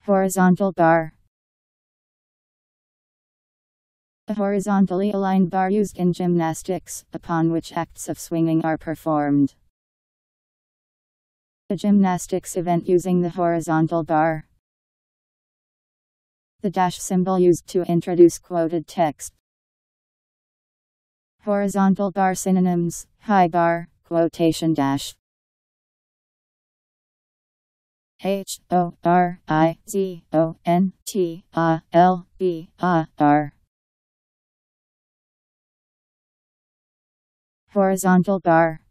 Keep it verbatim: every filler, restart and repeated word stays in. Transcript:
Horizontal bar. A horizontally aligned bar used in gymnastics, upon which acts of swinging are performed. A gymnastics event using the horizontal bar. The dash symbol used to introduce quoted text. Horizontal bar synonyms: high bar, quotation dash. H O R I Z O N T A L B A R. Horizontal bar.